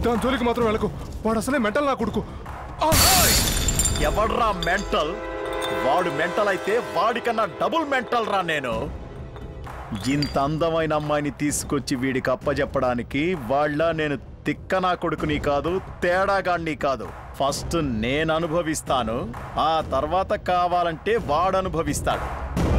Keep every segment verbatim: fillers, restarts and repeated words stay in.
దాని జోలికి మాత్రం వెళ్ళకు. వాడు అసలే మెంటల్ నా కొడుకు. ఎవడ్రా మెంటల్? వాడు మెంటల్ అయితే వాడికన్నా డబుల్ మెంటల్ రా నేను. ఇంత అందమైన అమ్మాయిని తీసుకొచ్చి వీడికి అప్పచెప్పడానికి వాళ్ళ నేను తిక్క నా కొడుకుని కాదు, తేడాగాడిని కాదు. ఫస్ట్ నేను అనుభవిస్తాను, ఆ తర్వాత కావాలంటే వాడు అనుభవిస్తాడు.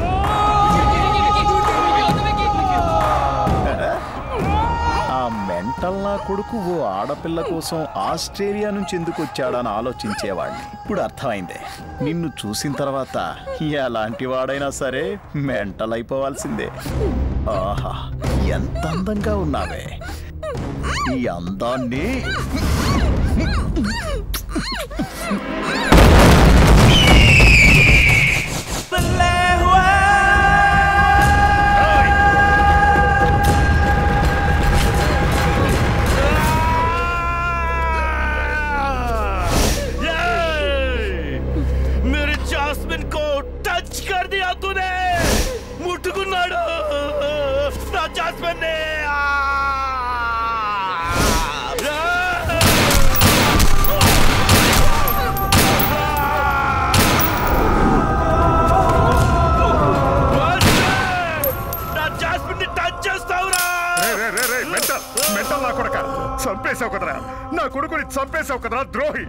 ఆ మెంటల్ నా కొడుకు ఓ ఆడపిల్ల కోసం ఆస్ట్రేలియా నుంచి ఎందుకు వచ్చాడని ఆలోచించేవాడిని. ఇప్పుడు అర్థమైందే. నిన్ను చూసిన తర్వాత ఎలాంటి వాడైనా సరే మెంటల్ అయిపోవాల్సిందే. ఆహా, ఎంత అందంగా ఉన్నావే. ఈ అందాన్ని ముట్టుకున్నాడు నా జాస్మిన్ ని. మెంటల్ నా కొడుక, చంపేశావు కదరా నా కొడుకుని, చంపేశావు కదరా ద్రోహి.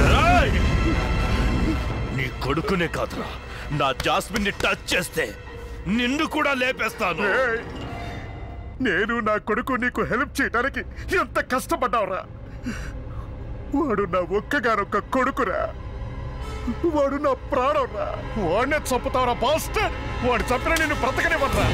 నీ కొడుకునే కాదురా, నా జాస్మిన్ ని టచ్ చేస్తే నిన్ను కూడా లేపేస్తాను. నేను నా కొడుకు నీకు హెల్ప్ చేయడానికి ఎంత కష్టపడ్డావురా. వాడు నా ఒక్కగానొక్క కొడుకురా. వాడు నా ప్రాణంరా. వాడినే చంపుతావురా బాస్టర్. వాడు చంపిన నిన్ను బ్రతకనివ్వరా.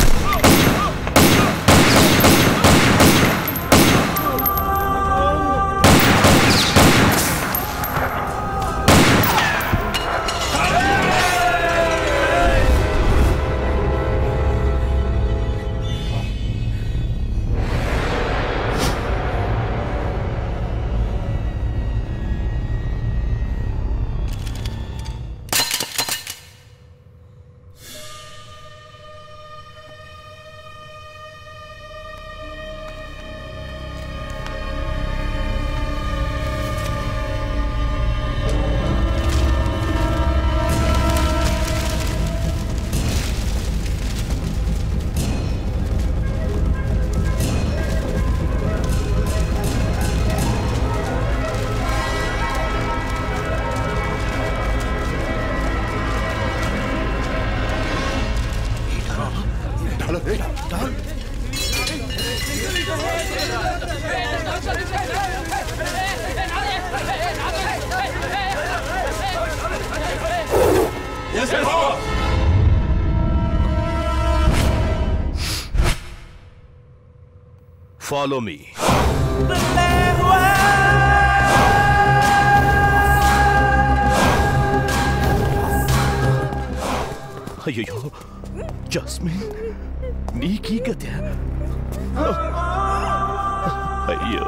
Follow me. అయ్యో జాస్మిన్, నీకీ గతే? అయ్యో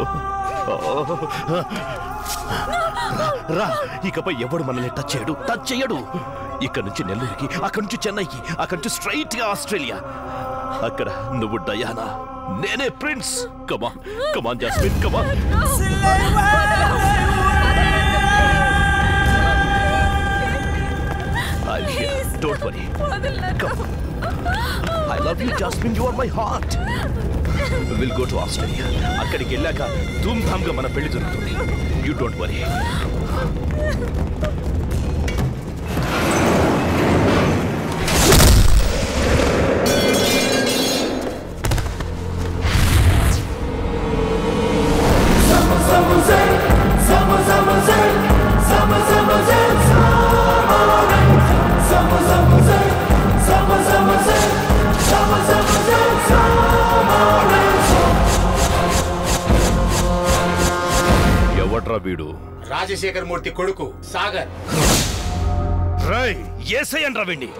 రా, ఇకపై ఎవడు మనల్ని టచ్ చేయడు, టచ్ చేయడు. ఇక్కడ నుంచి నెల్లూరుకి, అక్కడి నుంచి చెన్నైకి, అక్కడి నుంచి స్ట్రైట్ గా ఆస్ట్రేలియా. అక్కడ నువ్వు డయానా, నేనే prince. Come on come on Jasmine, come on. I'm here. Don't worry. Come. I love you, Jasmine. You are my heart. We'll go to Australia. అక్కడికి వెళ్ళాక ధూమ్ ధామ్ గా మన పెళ్లి జరుగుతుంది. You don't worry. ఎవడ్రా వీడు? రాజశేఖర్ మూర్తి కొడుకు సాగర్. రై ఏసయ్యన్ రవిండి.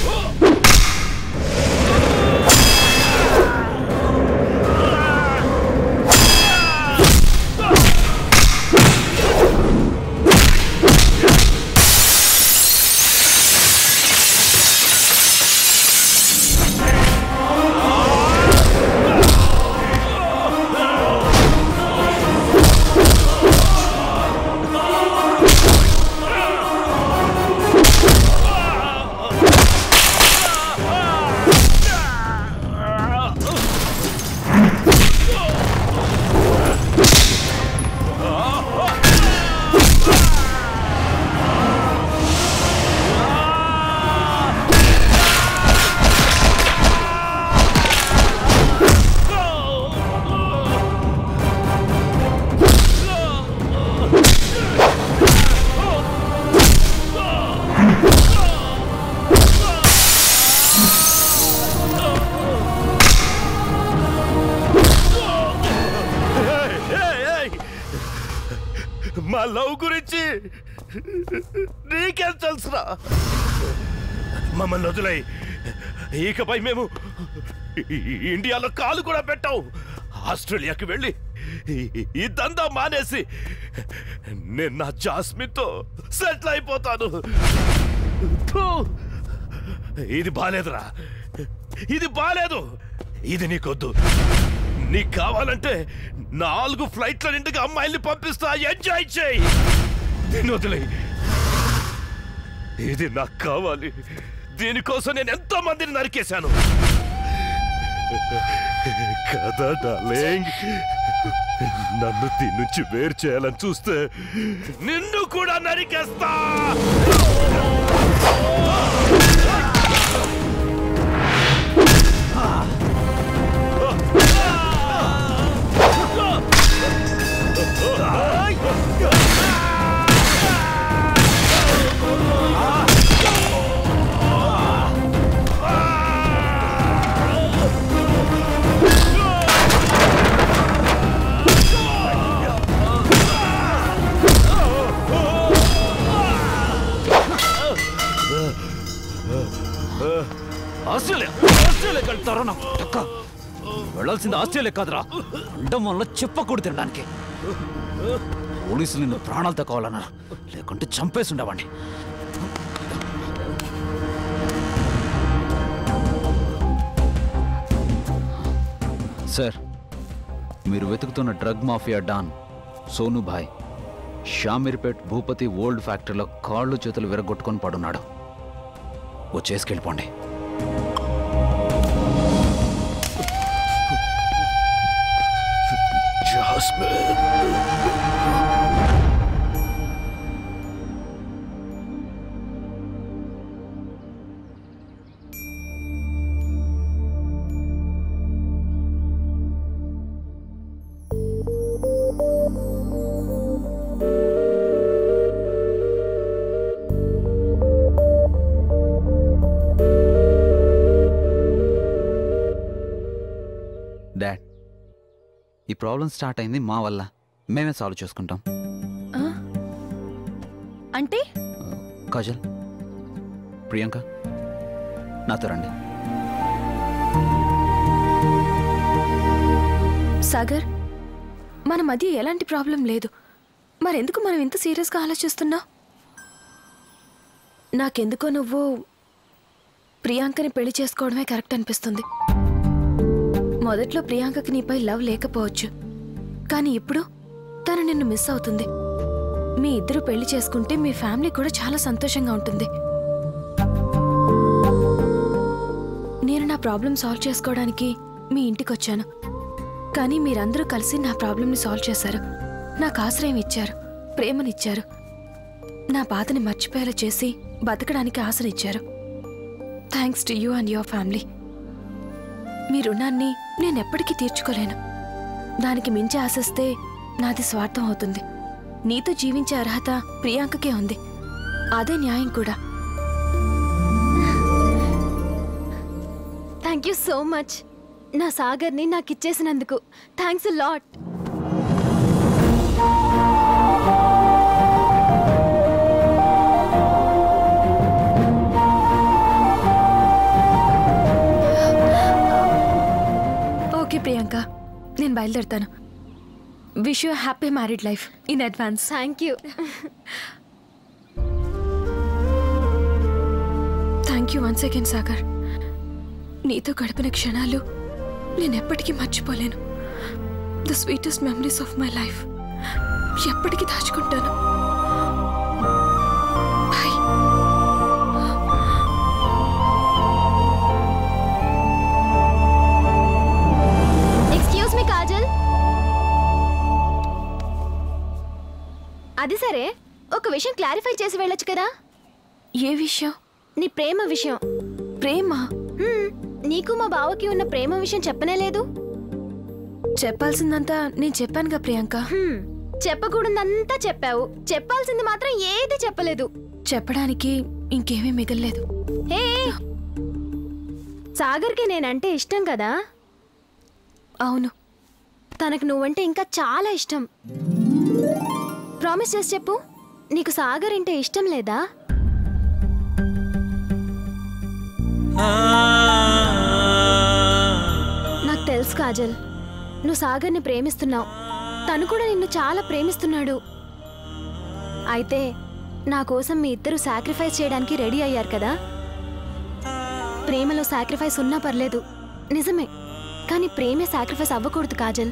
మా లవ్ గురించి నీకేం తెలుసురా? మమ్మల్ని వదిలై ఇకపై మేము ఇండియాలో కాలు కూడా పెట్టావు. ఆస్ట్రేలియాకి వెళ్ళి ఈ దందా మానేసి నేను నా జాస్మిన్తో సెటిల్ అయిపోతాను. ఇది బాలేదురా, ఇది బాలేదు, ఇది నీకొద్దు. నీకు కావాలంటే నాలుగు ఫ్లైట్ల నిండుగా అమ్మాయిల్ని పంపిస్తా, ఎంజాయ్ చేయి. దీన్ని వదిలే. ఇది నాకు కావాలి. దీనికోసం నేను ఎంతో మందిని నరికేశాను కదా డార్లింగ్. నన్ను దీని నుంచి వేరు చేయాలని చూస్తే నిన్ను కూడా నరికేస్తా. ఆస్ట్రేలియా ఆస్ట్రేలియాకి వెళ్తారా? నాకు టక్క వెళ్ళాల్సింది ఆస్ట్రేలియా కాదురా, అండం వల్ల చెప్పకూడదు తినడానికి. పోలీసులు నిన్ను ప్రాణాలతో కావాలన్నా, లేకుంటే చంపేసి ఉండవండి. సార్, మీరు వెతుకుతున్న drug mafia don Sonubhai Shamirpet Bhupathi old ఫ్యాక్టరీలో కాళ్ళు చేతులు విరగొట్టుకొని పడున్నాడు. ఓ చేసుకెళ్ళిపోండి. డాడ్, ఈ ప్రాబ్లం స్టార్ట్ అయింది మా వల్ల. మేమే సాల్వ్ చేసుకుంటాం. అంటే కాజల్, ప్రియాంక, నాతో రండి. సాగర్, మన మధ్య ఎలాంటి ప్రాబ్లం లేదు, మరెందుకు మనం ఇంత సీరియస్గా ఆలోచిస్తున్నా? నాకెందుకో నువ్వు ప్రియాంకని పెళ్లి చేసుకోవడమే కరెక్ట్ అనిపిస్తుంది. మొదట్లో ప్రియాంకకి నీపై లవ్ లేకపోవచ్చు, కానీ ఇప్పుడు తను నిన్ను మిస్ అవుతుంది. మీ ఇద్దరు పెళ్లి చేసుకుంటే మీ ఫ్యామిలీ కూడా చాలా సంతోషంగా ఉంటుంది. నేను నా ప్రాబ్లం సాల్వ్ చేసుకోవడానికి మీ ఇంటికి వచ్చాను, కానీ మీరందరూ కలిసి నా ప్రాబ్లంని సాల్వ్ చేశారు. నాకు ఆశ్రయం ఇచ్చారు, ప్రేమనిచ్చారు, నా బాధని మర్చిపోయేలా చేసి బతకడానికి ఆశనిచ్చారు. Thanks to you and your family. మీ రుణాన్ని నేనెప్పటికీ తీర్చుకోలేను. దానికి మించి ఆశిస్తే నాది స్వార్థం అవుతుంది. నీతో జీవించే అర్హత ప్రియాంకకే ఉంది, అదే న్యాయం కూడా. Thank you so much. నా సాగర్ని నాకు ఇచ్చేసినందుకు థ్యాంక్స్ ఎ లాట్. నేను బయలుదేరుతాను. Wish you happy married life in advance. Thank you. Thank you once again Sagar. నీతో గడిపిన క్షణాలు నేను ఎప్పటికీ మర్చిపోలేను. The sweetest memories of my life. ఎప్పటికీ దాచుకుంటాను. బాయ్. Excuse me Kajal. అది సరే, ఒక విషయం క్లారిఫై చేసి వెళ్ళొచ్చు కదా. ఏ విషయం? నీ ప్రేమ విషయం. ప్రేమ? నీకు మా బావకి ఉన్న ప్రేమ విషయం చెప్పనే లేదు. చెప్పాల్సిందంతా నేను చెప్పానుగా ప్రియాంక. చెప్పకూడదంతా చెప్పావు, చెప్పాల్సింది మాత్రం ఏది చెప్పలేదు. చెప్పడానికి ఇంకేమీ మిగల్లేదు. హే, సాగర్కి నేనంటే ఇష్టం కదా? అవును. తనకు నువ్వంటే ఇంకా చాలా ఇష్టం. ప్రామిస్ చేసి చెప్పు, నీకు సాగర్ అంటే ఇష్టం లేదా? నాకు తెలుసు కాజల్, నువ్వు సాగర్ని ప్రేమిస్తున్నావు. తను కూడా నిన్ను చాలా ప్రేమిస్తున్నాడు. అయితే నా కోసం మీ ఇద్దరు సాక్రిఫైస్ చేయడానికి రెడీ అయ్యారు కదా. ప్రేమలో సాక్రిఫైస్ ఉన్నా పర్లేదు, నిజమే. కానీ ప్రేమే సాక్రిఫైస్ అవ్వకూడదు కాజల్.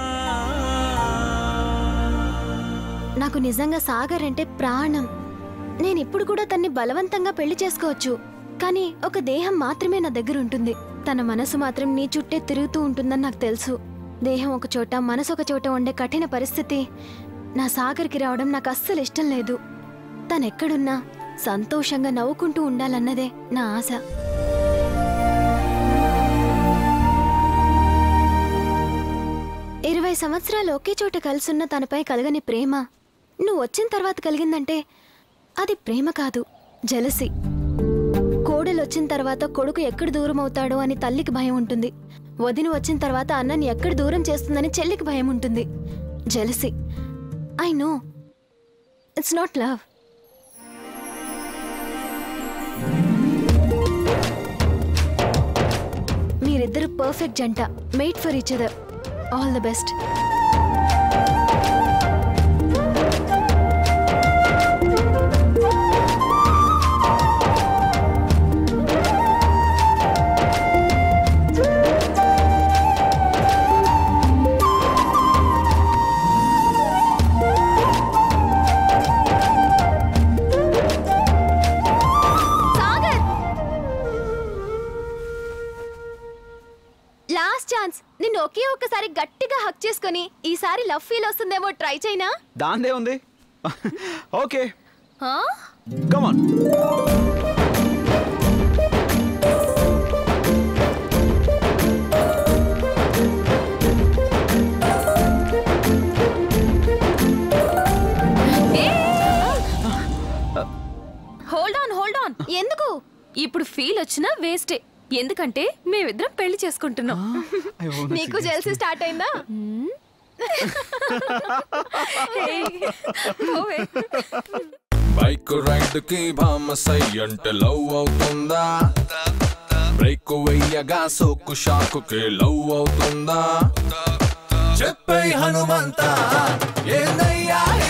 నాకు నిజంగా సాగర్ అంటే ప్రాణం. నేను ఇప్పుడు కూడా తన్ని బలవంతంగా పెళ్లి చేసుకోవచ్చు. కానీ ఒక దేహం మాత్రమే నా దగ్గర ఉంటుంది. తన మనసు మాత్రం నీ చుట్టే తిరుగుతూ ఉంటుందని నాకు తెలుసు. దేహం ఒక చోట, మనసు ఒక చోట ఉండే కఠిన పరిస్థితి నా సాగర్కి రావడం నాకు అస్సలు ఇష్టం లేదు. తనెక్కడున్నా సంతోషంగా నవ్వుకుంటూ ఉండాలన్నదే నా ఆశ. ఇరవై సంవత్సరాలు ఒకే చోట కలిసున్న తనపై కలగని ప్రేమ నువ్వు వచ్చిన తర్వాత కలిగిందంటే అది ప్రేమ కాదు, జెలసీ. కోడలు వచ్చిన తర్వాత కొడుకు ఎక్కడ దూరం అవుతాడో అని తల్లికి భయం ఉంటుంది. వదిన వచ్చిన తర్వాత అన్నని ఎక్కడ దూరం చేస్తుందని చెల్లికి భయం ఉంటుంది. Jealousy. I know it's not love. మీరిద్దరు పర్ఫెక్ట్ జంట, made for each other. All the best. నిన్ను ఒకే ఒక్కసారి గట్టిగా హక్ చేసుకొని ఈసారి లవ్ ఫీల్ వస్తుందేమో ట్రై చేయనా? దాందే ఉంది. Okay, come on. Hold on hold on. ఎందుకు? ఇప్పుడు ఫీల్ వచ్చినా వేస్టే. ఎందుకంటే మేమిద్దరం పెళ్లి చేసుకుంటున్నాం. నీకు జెల్సీ స్టార్ట్ అయిందా? బైక్ రైడ్ కి భామసై అంటే లవ్ అవుతుందా? బ్రేక్ వెయ్యగా సోకు షాకుకి లవ్ అవుతుందా? చెప్పై హనుమంతా ఏందయ్యా